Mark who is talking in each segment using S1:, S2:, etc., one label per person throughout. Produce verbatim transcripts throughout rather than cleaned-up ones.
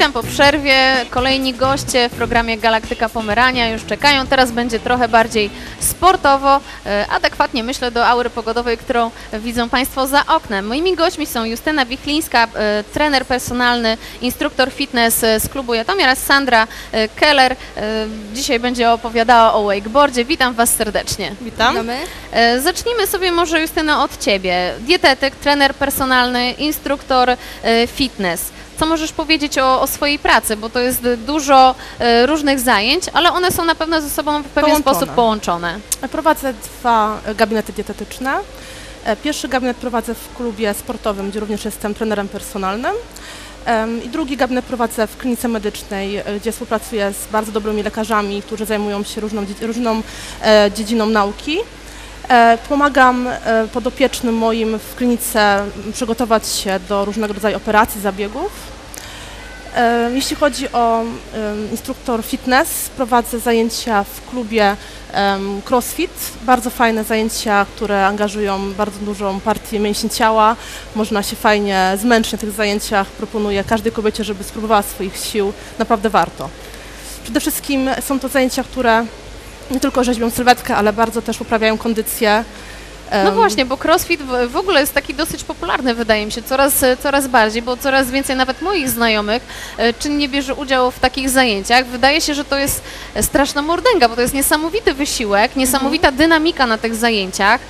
S1: Witam po przerwie. Kolejni goście w programie Galaktyka Pomerania już czekają. Teraz będzie trochę bardziej sportowo, adekwatnie myślę do aury pogodowej, którą widzą Państwo za oknem. Moimi gośćmi są Justyna Wichlińska, trener personalny, instruktor fitness z klubu Jatomir, oraz Sandra Keller. Dzisiaj będzie opowiadała o wakeboardzie. Witam Was serdecznie.
S2: Witam.
S1: Witamy. Zacznijmy sobie może, Justyna, od Ciebie. Dietetyk, trener personalny, instruktor fitness. Co możesz powiedzieć o, o swojej pracy, bo to jest dużo e, różnych zajęć, ale one są na pewno ze sobą w pewien
S2: Połączone.
S1: sposób połączone.
S2: Prowadzę dwa gabinety dietetyczne. Pierwszy gabinet prowadzę w klubie sportowym, gdzie również jestem trenerem personalnym. I drugi gabinet prowadzę w klinice medycznej, gdzie współpracuję z bardzo dobrymi lekarzami, którzy zajmują się różną, różną e, dziedziną nauki. Pomagam podopiecznym moim w klinice przygotować się do różnego rodzaju operacji, zabiegów. Jeśli chodzi o instruktor fitness, prowadzę zajęcia w klubie CrossFit. Bardzo fajne zajęcia, które angażują bardzo dużą partię mięśni ciała. Można się fajnie zmęczyć na tych zajęciach. Proponuję każdej kobiecie, żeby spróbowała swoich sił. Naprawdę warto. Przede wszystkim są to zajęcia, które nie tylko rzeźbią sylwetkę, ale bardzo też poprawiają kondycję.
S1: No właśnie, bo crossfit w ogóle jest taki dosyć popularny, wydaje mi się, coraz, coraz bardziej, bo coraz więcej nawet moich znajomych czynnie bierze udział w takich zajęciach. Wydaje się, że to jest straszna mordęga, bo to jest niesamowity wysiłek, niesamowita mhm. dynamika na tych zajęciach.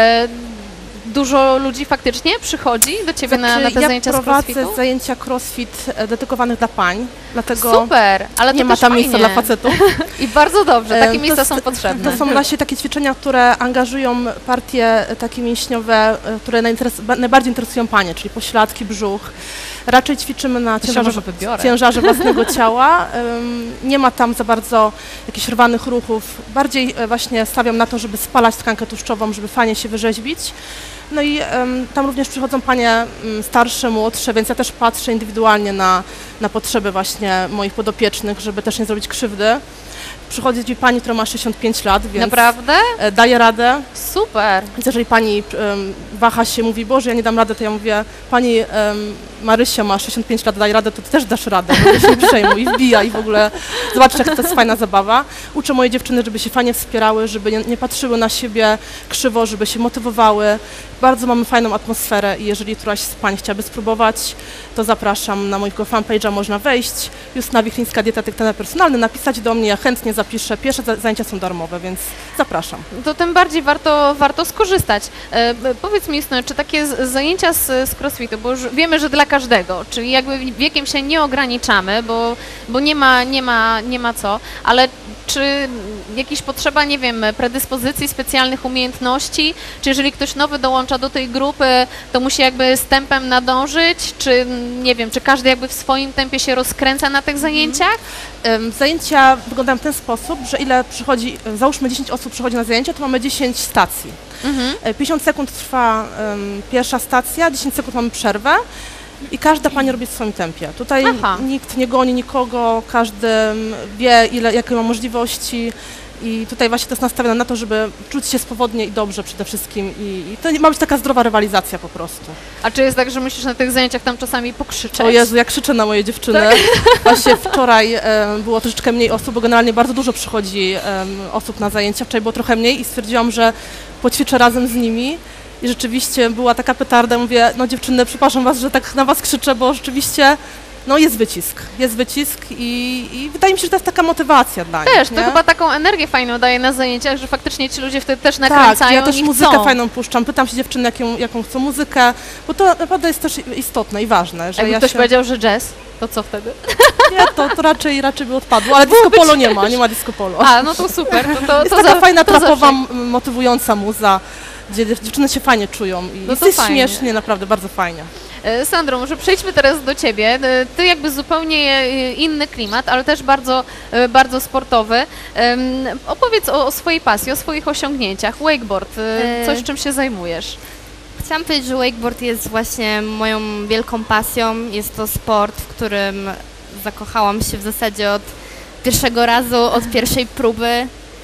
S1: Dużo ludzi faktycznie przychodzi do Ciebie znaczy, na, na te
S2: ja
S1: zajęcia z crossfitu? Ja
S2: prowadzę zajęcia crossfit dedykowanych dla pań, dlatego
S1: super, ale
S2: nie ma tam miejsca dla facetów.
S1: I bardzo dobrze, takie
S2: to
S1: miejsca
S2: są
S1: potrzebne.
S2: To są właśnie takie ćwiczenia, które angażują partie takie mięśniowe, które najbardziej interesują panie, czyli pośladki, brzuch. Raczej ćwiczymy na ciężarze, ciężarze własnego ciała. Nie ma tam za bardzo jakichś rwanych ruchów. Bardziej właśnie stawiam na to, żeby spalać tkankę tłuszczową, żeby fajnie się wyrzeźbić. No i um, tam również przychodzą panie um, starsze, młodsze, więc ja też patrzę indywidualnie na, na potrzeby właśnie moich podopiecznych, żeby też nie zrobić krzywdy. Przychodzi mi pani, która ma sześćdziesiąt pięć lat, więc
S1: naprawdę?
S2: daje radę.
S1: Super.
S2: Więc jeżeli pani um, waha się, mówi, Boże, ja nie dam rady, to ja mówię, pani um, Marysia ma sześćdziesiąt pięć lat, daj radę, to ty też dasz radę. No, się nie przejmuj i wbija i w ogóle zobacz, jak to jest fajna zabawa. Uczę moje dziewczyny, żeby się fajnie wspierały, żeby nie, nie patrzyły na siebie krzywo, żeby się motywowały. Bardzo mamy fajną atmosferę i jeżeli któraś z pań chciałaby spróbować, to zapraszam na mojego fanpage'a, można wejść. Justyna Wichlińska, dietetyk, trener personalny, napisać do mnie, ja chętnie zapiszę. Pierwsze zajęcia są darmowe, więc zapraszam.
S1: To tym bardziej warto, warto skorzystać. E, powiedz mi, Justyna, czy takie z, zajęcia z, z crossfitu, bo już wiemy, że dla każdego, czyli jakby wiekiem się nie ograniczamy, bo, bo nie ma, nie ma, nie ma co, ale czy jakieś potrzeba, nie wiem, predyspozycji, specjalnych umiejętności, czy jeżeli ktoś nowy dołącza do tej grupy, to musi jakby z tempem nadążyć, czy nie wiem, czy każdy jakby w swoim tempie się rozkręca na tych zajęciach?
S2: Um, zajęcia wyglądają w ten sposób, że ile przychodzi, załóżmy dziesięć osób przychodzi na zajęcia, to mamy dziesięć stacji. Mhm. pięćdziesiąt sekund trwa um, pierwsza stacja, dziesięć sekund mamy przerwę. I każda pani robi w swoim tempie. Tutaj Aha. nikt nie goni nikogo, każdy wie, ile, jakie ma możliwości i tutaj właśnie to jest nastawione na to, żeby czuć się swobodnie i dobrze przede wszystkim i, i to ma być taka zdrowa rywalizacja po prostu.
S1: A czy jest tak, że musisz na tych zajęciach tam czasami pokrzyczeć?
S2: O Jezu, ja krzyczę na moje dziewczyny. Tak? Właśnie wczoraj e, było troszeczkę mniej osób, bo generalnie bardzo dużo przychodzi e, osób na zajęcia. Wczoraj było trochę mniej i stwierdziłam, że poćwiczę razem z nimi. I rzeczywiście była taka petarda, mówię, no dziewczyny, przepraszam was, że tak na was krzyczę, bo rzeczywiście no jest wycisk, jest wycisk i, i wydaje mi się, że to jest taka motywacja dla nich.
S1: Też,
S2: nie?
S1: to chyba taką energię fajną daje na zajęciach, że faktycznie ci ludzie wtedy też nakręcają.
S2: Tak, ja też
S1: i
S2: muzykę
S1: chcą.
S2: fajną puszczam, pytam się dziewczyny, jaką, jaką chcą muzykę, bo to naprawdę jest też istotne i ważne. Że
S1: Jakby
S2: ja
S1: ktoś
S2: się...
S1: powiedział, że jazz, to co wtedy?
S2: Nie, to, to raczej, raczej by odpadło, ale disco polo nie ma, nie ma disco polo.
S1: A, no to super. To, to,
S2: jest
S1: to
S2: taka
S1: za,
S2: fajna,
S1: to
S2: trapowa,
S1: zawsze.
S2: motywująca muza, gdzie dziewczyny się fajnie czują i
S1: no to
S2: jest
S1: fajnie.
S2: śmiesznie, naprawdę bardzo fajnie.
S1: Sandro, może przejdźmy teraz do Ciebie. Ty jakby zupełnie inny klimat, ale też bardzo, bardzo sportowy. Opowiedz o, o swojej pasji, o swoich osiągnięciach. Wakeboard, coś czym się zajmujesz?
S3: Chciałam powiedzieć, że wakeboard jest właśnie moją wielką pasją. Jest to sport, w którym zakochałam się w zasadzie od pierwszego razu, od pierwszej próby.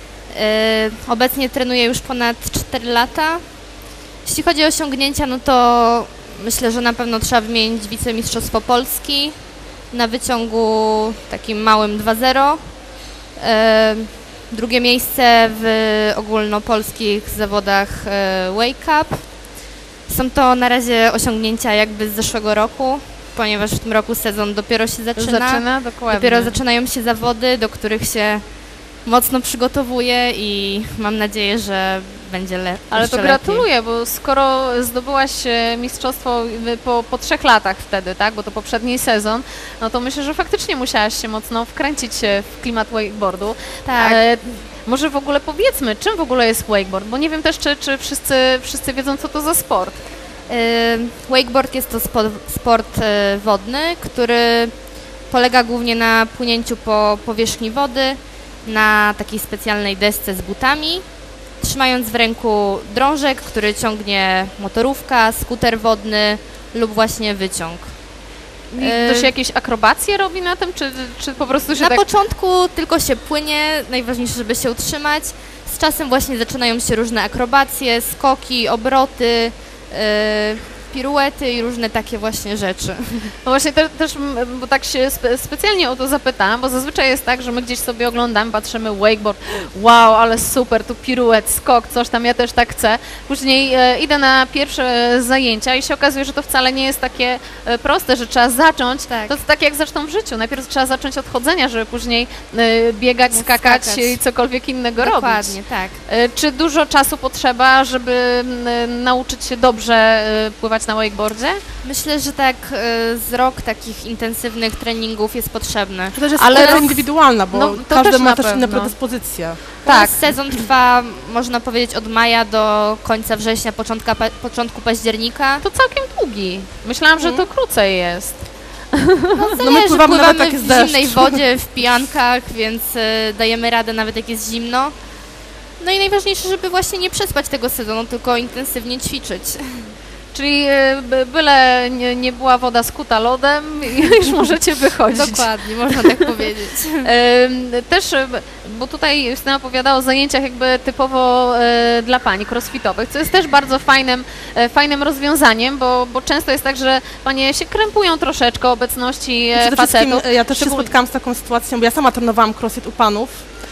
S3: Obecnie trenuję już ponad cztery lata. Jeśli chodzi o osiągnięcia, no to myślę, że na pewno trzeba wymienić wicemistrzostwo Polski, na wyciągu takim małym dwa zero. E, drugie miejsce w ogólnopolskich zawodach e, Wake Cup. Są to na razie osiągnięcia jakby z zeszłego roku, ponieważ w tym roku sezon dopiero się zaczyna.
S1: Zaczyna, dokładnie.
S3: Dopiero zaczynają się zawody, do których się mocno przygotowuję i mam nadzieję, że będzie lepiej.
S1: Ale to gratuluję, bo skoro zdobyłaś e, mistrzostwo e, po, po trzech latach wtedy, tak, bo to poprzedni sezon, no to myślę, że faktycznie musiałaś się mocno wkręcić się w klimat wakeboardu.
S3: Tak.
S1: E, może w ogóle powiedzmy, czym w ogóle jest wakeboard, bo nie wiem też, czy, czy wszyscy, wszyscy wiedzą, co to za sport.
S3: E, wakeboard jest to spo, sport e, wodny, który polega głównie na płynięciu po powierzchni wody, na takiej specjalnej desce z butami, trzymając w ręku drążek, który ciągnie motorówka, skuter wodny lub właśnie wyciąg.
S1: I to się jakieś akrobacje robi na tym, czy, czy po prostu się
S3: Na
S1: tak...
S3: początku tylko się płynie, najważniejsze, żeby się utrzymać. Z czasem właśnie zaczynają się różne akrobacje, skoki, obroty, yy, piruety i różne takie właśnie rzeczy.
S1: No właśnie te, też, m, bo tak się spe, specjalnie o to zapytałam, bo zazwyczaj jest tak, że my gdzieś sobie oglądamy, patrzymy wakeboard, wow, ale super, tu piruet, skok, coś tam, ja też tak chcę. Później e, idę na pierwsze zajęcia i się okazuje, że to wcale nie jest takie e, proste, że trzeba zacząć,
S3: Tak.
S1: to jest tak jak zresztą w życiu, najpierw trzeba zacząć od chodzenia, żeby później e, biegać,
S3: Móc
S1: skakać,
S3: skakać.
S1: i cokolwiek innego robić.
S3: Dokładnie, tak.
S1: E, Czy dużo czasu potrzeba, żeby m, nauczyć się dobrze e, pływać na wakeboardzie?
S3: Myślę, że tak y, z rok takich intensywnych treningów jest potrzebny.
S2: To też jest
S1: Ale
S2: sprawa
S1: roz-
S2: indywidualna, bo
S1: no, to
S2: każdy
S1: też
S2: ma
S1: na
S2: też inne
S1: pewno.
S2: predyspozycje.
S3: Tak.
S1: Tak.
S3: Sezon trwa, można powiedzieć, od maja do końca września, początka, pa, początku października.
S1: To całkiem długi. Myślałam, że
S3: Mhm.
S1: to krócej jest.
S3: No,
S2: my
S3: zależy,
S2: pływamy nawet jak
S3: w
S2: jest deszcz.
S3: zimnej wodzie, w pijankach, więc y, dajemy radę nawet jak jest zimno. No i najważniejsze, żeby właśnie nie przespać tego sezonu, tylko intensywnie ćwiczyć.
S1: Czyli e, by- byle nie, nie była woda skuta lodem i już możecie wychodzić.
S3: Dokładnie, można tak powiedzieć.
S1: Em, Też, e, bo tutaj Justyna opowiadała o zajęciach jakby typowo e, dla pań crossfitowych, co jest też bardzo fajnym, e, fajnym rozwiązaniem, bo, bo często jest tak, że panie się krępują troszeczkę obecności e,
S2: Przede wszystkim
S1: facetów.
S2: e, ja też się
S1: Szczególnie-
S2: spotkałam z taką sytuacją, bo ja sama trenowałam crossfit u panów,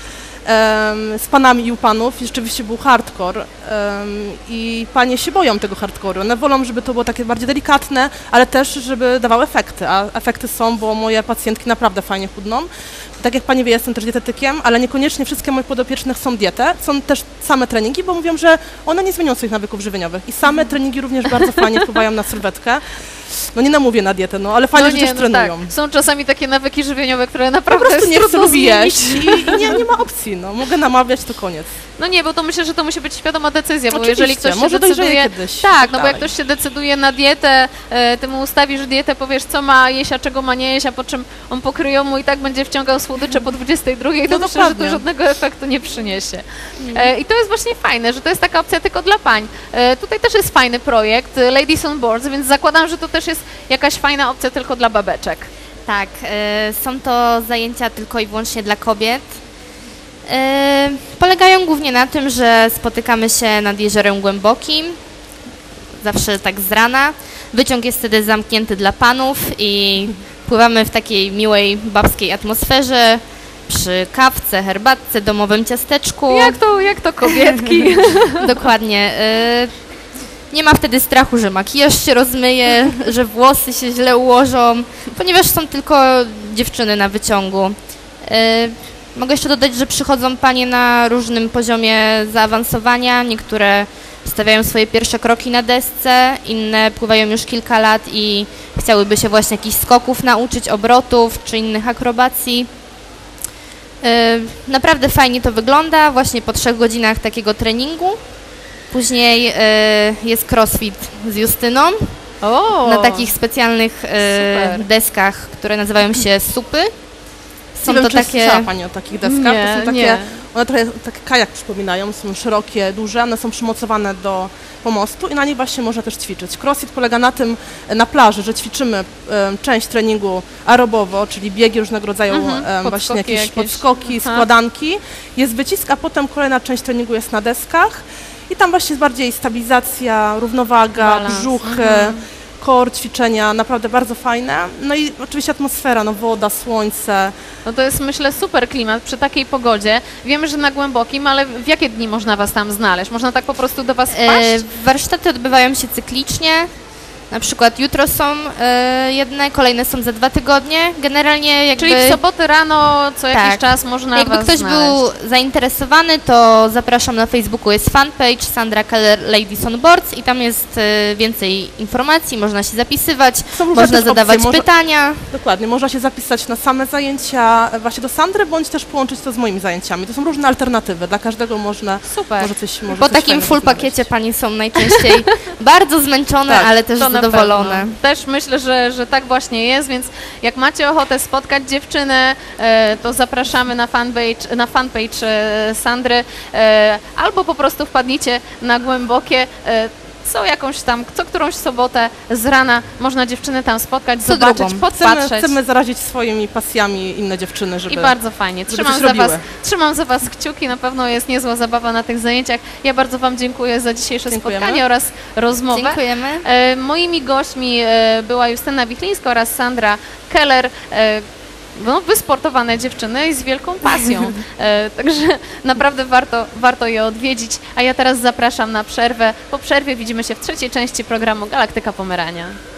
S2: em, z panami i u panów i rzeczywiście był hardcore em, i panie się boją tego hardcore'u. One wolą, żeby to było takie bardziej delikatne, ale też, żeby dawały efekty, a efekty są, bo moje pacjentki naprawdę fajnie chudną. Tak jak pani wie, jestem też dietetykiem, ale niekoniecznie wszystkie moje podopieczne chcą dietę. Są też same treningi, bo mówią, że one nie zmienią swoich nawyków żywieniowych. I same treningi również bardzo fajnie wpływają na sylwetkę. No nie namówię na dietę, no ale fajnie,
S1: No
S2: że
S1: nie,
S2: też
S1: no
S2: trenują.
S1: tak. Są czasami takie nawyki żywieniowe, które
S2: Po
S1: naprawdę
S2: prostu nie
S1: jest
S2: chcę
S1: trudno
S2: lubi jeść
S1: zmienić.
S2: i i nie, nie ma opcji, no. Mogę namawiać, to koniec.
S1: No nie, bo to myślę, że to musi być świadoma decyzja, bo
S2: Oczywiście,
S1: jeżeli ktoś się
S2: może dojrzeje
S1: decyduje...
S2: kiedyś.
S1: Tak, no bo jak
S2: dalej.
S1: ktoś się decyduje na dietę, e, ty mu ustawisz dietę, powiesz co ma jeść, a czego ma nie jeść, a po czym on pokryją mu i tak będzie wciągał słodycze po dwudziestej drugiej, to
S2: No
S1: myślę, że to
S2: dokładnie.
S1: żadnego efektu nie przyniesie. E, I to jest właśnie fajne, że to jest taka opcja tylko dla pań. E, tutaj też jest fajny projekt, e, Ladies on Boards, więc zakładam, że to też jest jakaś fajna opcja tylko dla babeczek.
S3: Tak, e, są to zajęcia tylko i wyłącznie dla kobiet. E, polegają głównie na tym, że spotykamy się nad jeziorem głębokim, zawsze tak z rana. Wyciąg jest wtedy zamknięty dla panów i pływamy w takiej miłej babskiej atmosferze, przy kawce, herbatce, domowym ciasteczku.
S1: Jak to, jak to kobietki?
S3: Dokładnie. e, Nie ma wtedy strachu, że makijaż się rozmyje, że włosy się źle ułożą, ponieważ są tylko dziewczyny na wyciągu. E, Mogę jeszcze dodać, że przychodzą panie na różnym poziomie zaawansowania. Niektóre stawiają swoje pierwsze kroki na desce, inne pływają już kilka lat i chciałyby się właśnie jakichś skoków nauczyć, obrotów czy innych akrobacji. E, Naprawdę fajnie to wygląda właśnie po trzech godzinach takiego treningu. Później e, jest crossfit z Justyną
S1: O,
S3: na takich specjalnych e,
S1: Super.
S3: deskach, które nazywają się supy. Są
S2: nie wiem,
S3: to
S2: czy
S3: takie...
S2: słyszała pani o takich deskach.
S1: Nie,
S2: to są takie,
S1: nie.
S2: one trochę tak kajak przypominają, są szerokie, duże, one są przymocowane do pomostu i na nich właśnie można też ćwiczyć. Crossfit polega na tym, e, na plaży, że ćwiczymy e, część treningu aerobowo, czyli biegi różnego rodzaju,
S1: Mhm,
S2: e, właśnie
S1: podskoki
S2: jakieś,
S1: jakieś.
S2: podskoki,
S1: Aha.
S2: składanki. Jest wycisk, a potem kolejna część treningu jest na deskach i tam właśnie jest bardziej stabilizacja, równowaga,
S1: Balans,
S2: brzuch,
S1: mhm.
S2: core, ćwiczenia, naprawdę bardzo fajne. No i oczywiście atmosfera, no woda, słońce.
S1: No to jest, myślę, super klimat przy takiej pogodzie. Wiemy, że na Głębokim, ale w jakie dni można was tam znaleźć? Można tak po prostu do was wpaść?
S3: E, warsztaty odbywają się cyklicznie. Na przykład jutro są e, jedne, kolejne są za dwa tygodnie. Generalnie jakby...
S1: Czyli w sobotę rano co jakiś
S3: Tak.
S1: czas można
S3: Jakby
S1: was
S3: ktoś
S1: znaleźć.
S3: był zainteresowany, to zapraszam na Facebooku, jest fanpage Sandra Keller Ladies on Boards i tam jest e, więcej informacji, można się zapisywać,
S2: Są różne
S3: można
S2: też
S3: zadawać
S2: opcje, może-
S3: pytania.
S2: Dokładnie, można się zapisać na same zajęcia e, właśnie do Sandry, bądź też połączyć to z moimi zajęciami. To są różne alternatywy, dla każdego można,
S1: Super.
S2: może coś może
S3: Po
S2: coś
S3: takim
S2: fajnego
S3: full
S2: znaleźć.
S3: pakiecie pani są najczęściej bardzo zmęczone,
S2: Tak,
S3: ale też
S1: To na
S3: zadowolone.
S1: pewno. Też myślę, że, że tak właśnie jest, więc jak macie ochotę spotkać dziewczynę, e, to zapraszamy na fanpage, na fanpage e, Sandry, e, albo po prostu wpadnijcie na Głębokie. E, co jakąś tam, co którąś sobotę z rana można dziewczyny tam spotkać,
S3: Co
S1: zobaczyć,
S3: drugą.
S2: Chcemy,
S1: podpatrzeć.
S2: chcemy zarazić swoimi pasjami inne dziewczyny, żeby...
S1: I bardzo fajnie.
S2: żeby
S1: Trzymam
S2: coś
S1: za, was,
S2: robiły.
S1: trzymam za Was kciuki, na pewno jest niezła zabawa na tych zajęciach. Ja bardzo Wam dziękuję za dzisiejsze
S2: Dziękujemy.
S1: spotkanie oraz rozmowę.
S3: Dziękujemy.
S1: E, moimi gośćmi e, była Justyna Wichlińska oraz Sandra Keller. E, no, wysportowane dziewczyny i z wielką pasją. E, także naprawdę warto, warto je odwiedzić. A ja teraz zapraszam na przerwę. Po przerwie widzimy się w trzeciej części programu Galaktyka Pomerania.